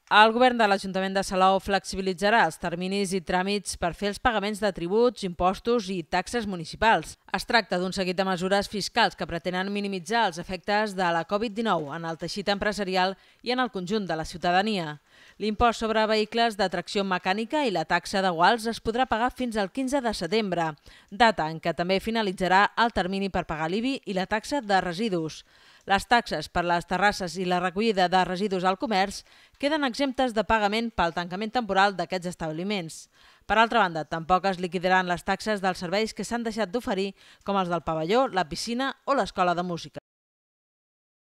El govern de l'Ajuntament de Salou flexibilitzarà els terminis i tràmits per fer els pagaments de tributs, impostos i taxes municipals. Es tracta d'un seguit de mesures fiscals que pretenen minimitzar els efectes de la Covid-19 en el teixit empresarial i en el conjunt de la ciutadania. L'impost sobre vehicles de tracció mecànica i la taxa de guals es podrà pagar fins al 15 de setembre, data en què també finalitzarà el termini per pagar l'IBI i la taxa de residus. Les taxes per les terrasses i la recollida de residus al comerç queden exemptes de pagament pel tancament temporal d'aquests establiments. Per altra banda, tampoc es liquidaran les taxes dels serveis que s'han deixat d'oferir, com els del pavelló, la piscina o l'escola de música.